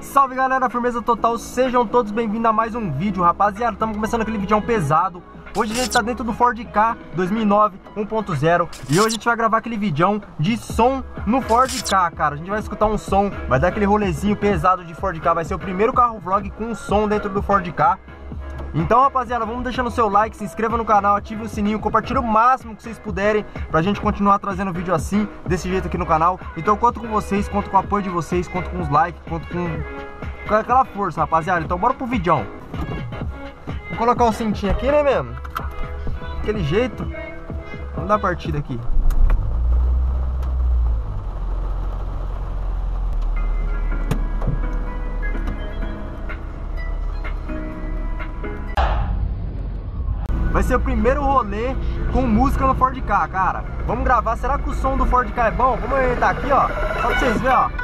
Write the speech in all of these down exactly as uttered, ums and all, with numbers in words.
salve galera, firmeza total, sejam todos bem-vindos a mais um vídeo, rapaziada. Estamos começando aquele vídeo pesado. Hoje a gente tá dentro do Ford Ka dois mil e nove um ponto zero e hoje a gente vai gravar aquele vídeo de som no Ford Ka, cara. A gente vai escutar um som, vai dar aquele rolezinho pesado de Ford Ka. Vai ser o primeiro carro vlog com som dentro do Ford Ka. Então, rapaziada, vamos deixando o seu like, se inscreva no canal, ative o sininho, compartilhe o máximo que vocês puderem pra gente continuar trazendo vídeo assim, desse jeito aqui no canal. Então eu conto com vocês, conto com o apoio de vocês, conto com os likes, conto com, com aquela força, rapaziada. Então bora pro vídeo. Vou colocar um cintinho aqui, né mesmo? Aquele jeito. Vamos dar a partida aqui. Vai ser o primeiro rolê com música no Ford Ka, cara. Vamos gravar. Será que o som do Ford Ka é bom? Vamos entrar aqui, ó. Só pra vocês verem, ó.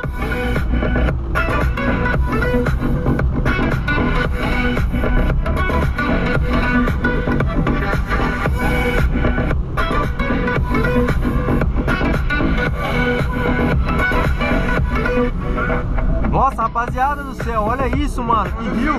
Nossa, rapaziada do céu, olha isso, mano, que rio.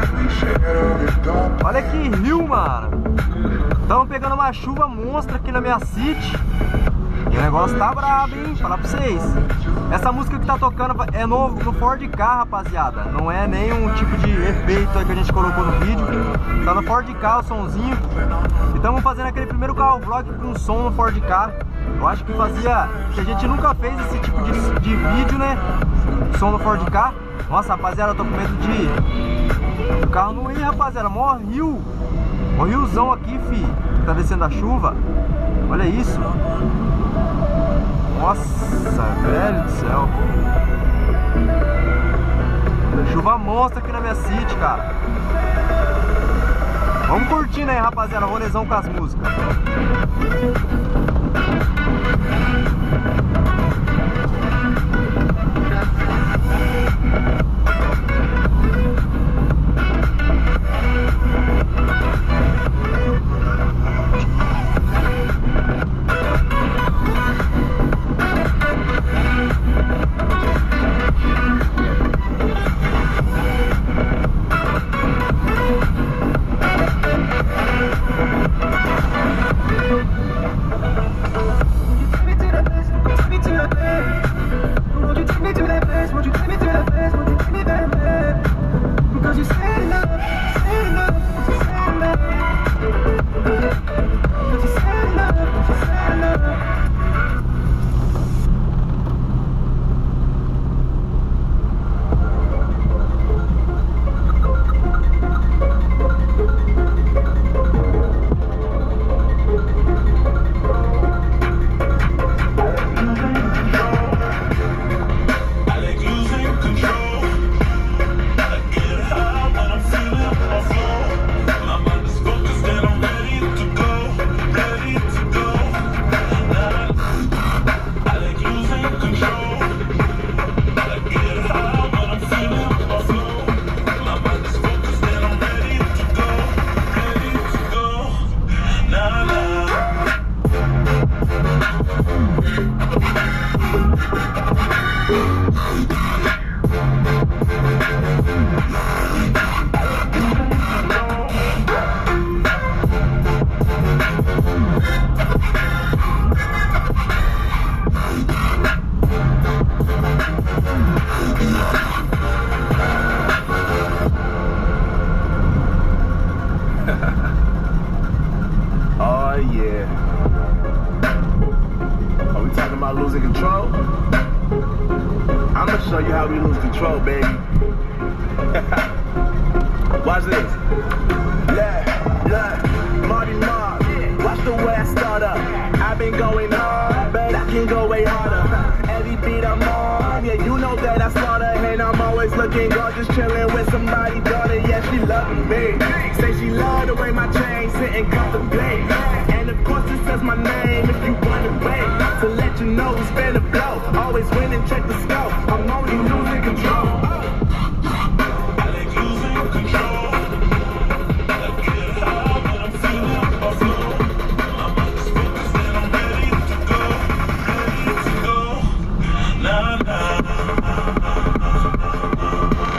Olha que rio, mano. Estamos pegando uma chuva monstra aqui na minha city. E o negócio tá brabo, hein, falar pra vocês. Essa música que tá tocando é no, no Ford Ka, rapaziada. Não é nenhum tipo de efeito aí que a gente colocou no vídeo. Tá no Ford Ka o somzinho. E estamos fazendo aquele primeiro carro vlog com som no Ford Ka. Eu acho que fazia, que a gente nunca fez esse tipo de, de vídeo, né? Som no Ford Ka. Nossa, rapaziada, eu tô com medo de o carro não ir, rapaziada. Mó rio. Mó riozão aqui, fi. Tá descendo a chuva. Olha isso. Nossa, velho do céu. Chuva monstra aqui na minha city, cara. Vamos curtindo aí, rapaziada. Rolezão com as músicas. Oh yeah. Are we talking about losing control? I'm gonna show you how we lose control, baby. Watch this. Yeah, yeah. Marty Mark, watch the way I start up. I've been going hard, but I can go way harder. Every beat I'm on, yeah, you know that I slaughter. And I'm always looking gorgeous, chilling with somebody's daughter. Yeah, she loving me. Say she love the way my chain sitting comfortably. And of course it says my name if you wanna wait. To let you know who's finna blow. Always win and check the scope. I'm only losing control. I like losing control. Nah, nah.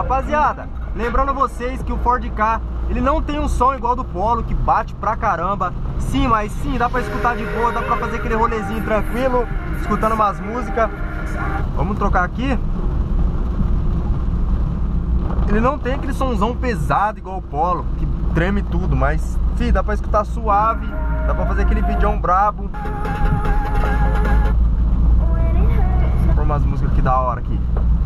Rapaziada, lembrando vocês que o Ford Ka, ele não tem um som igual do Polo, que bate pra caramba. Sim, mas sim, dá pra escutar de boa, dá pra fazer aquele rolezinho tranquilo, escutando umas músicas. Vamos trocar aqui. Ele não tem aquele somzão pesado igual o Polo, que treme tudo, mas, fi, dá pra escutar suave, dá pra fazer aquele videão brabo. Vou pôr umas músicas aqui da hora aqui.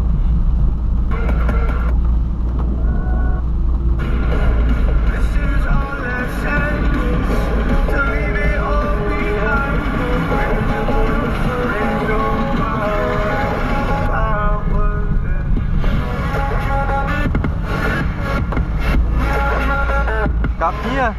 Capinha.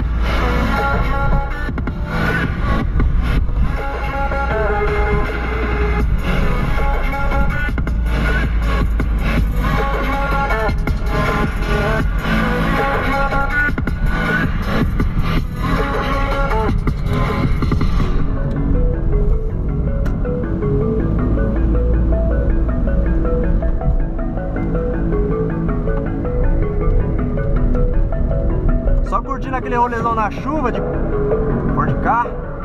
Só curtindo aquele rolezão na chuva de Ford Ka.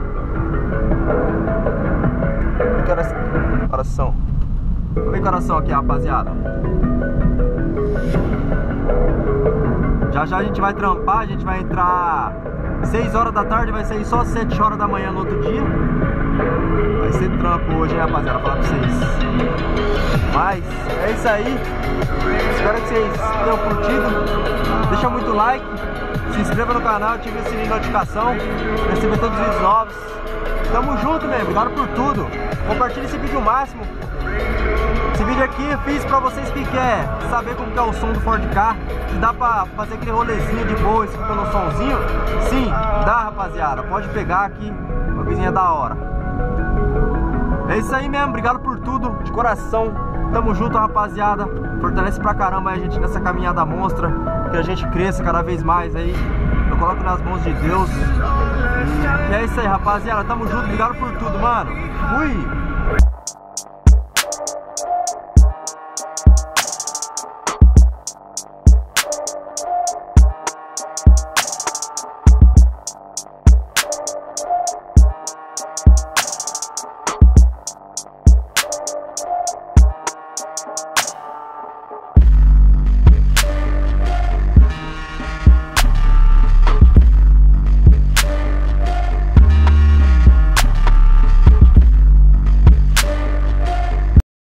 Que horas, horas são? Vamos ver que horas são aqui, rapaziada. Já já a gente vai trampar, a gente vai entrar seis horas da tarde, vai sair só sete horas da manhã no outro dia. Vai ser trampo hoje, hein, rapaziada, falar pra vocês. Mas é isso aí. Espero que vocês tenham curtido. Deixa muito like, se inscreva no canal, ative o sininho de notificação, receber todos os vídeos novos. Tamo junto, né? Obrigado por tudo. Compartilhe esse vídeo o máximo. Esse vídeo aqui eu fiz pra vocês que quer saber como que é o som do Ford Ka, se dá pra fazer aquele rolezinho de boa, escutando o somzinho. Sim, dá, rapaziada. Pode pegar aqui, uma coisinha da hora. É isso aí mesmo, obrigado por tudo, de coração. Tamo junto, rapaziada. Fortalece pra caramba a gente nessa caminhada monstra, que a gente cresça cada vez mais aí. Eu coloco nas mãos de Deus. E é isso aí, rapaziada. Tamo junto, obrigado por tudo, mano. Fui!